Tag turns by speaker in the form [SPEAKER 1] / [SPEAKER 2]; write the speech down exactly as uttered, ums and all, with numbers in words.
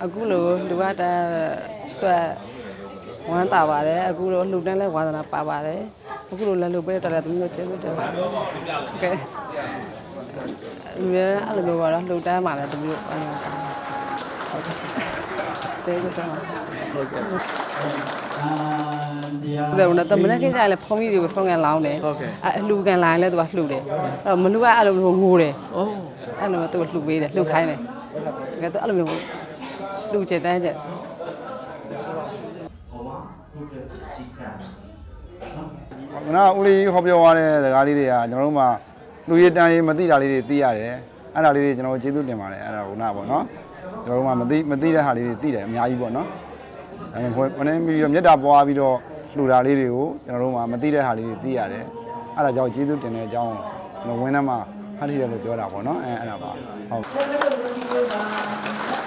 [SPEAKER 1] အခုလိုလူကတည်းကဝမ်းသာပါတယ်အခုလိုလှူဒန်းလဲဝါသနာပါပါတယ်အခုလိုလည်းလှူပေးတယ်လည်းသူမျိုးကျေးဇူးတင်ပါတယ်ကဲလူရအဲ့လိုမျိုးပါတော့လှူဒန်းပါလေသူမျိုးကျေးဇူးတင်ပါတယ်ဟုတ်ကဲ့တယ်ဦးနဲ့တမနဲ့ခင်းကြလဲဖုံးကြီးတွေကိုဆုံးကန်လောင်းတယ်ဟုတ်ကဲ့အလှူကန်လာရင်လည်းသူကလှူတယ်အဲ့မလှူကအဲ့လိုမျိုးငိုတယ်အိုးအဲ့လိုမျိုးသူကလှူပေးတယ်လှူခိုင်းတယ်တကယ်သူအဲ့လိုမျိုးလှူချက်တန်းချက်
[SPEAKER 2] နော်ဦးလေးဟောပြောသွားတဲ့စကားလေးတွေကကျွန်တော်တို့မှလူရည်တန်ရေးမသိတာလေးတွေသိရတယ်အဲ့ဒါလေးတွေကျွန်တော်ကျေးဇူးတင်ပါတယ်အဲ့ဒါကနာပေါ့နော်ကျွန်တော်တို့မှမသိမသိတဲ့ဟာလေးတွေသိတယ်အများကြီးပေါ့နော်အဲဘယ်နဲ့ပြီးတော့မေတ္တာပွားပြီးတော့လှူတာလေးတွေကိုကျွန်တော်တို့မှမသိတဲ့ဟာလေးတွေသိရတယ်အဲ့ဒါကြောင့်ကျေးဇူးတင်တဲ့အကြောင်းကျွန်တော်ဝင်းထဲမှာဖတ်ထိတယ်လို့ပြောတာပေါ့နော်အဲအဲ့ဒါပါဟုတ်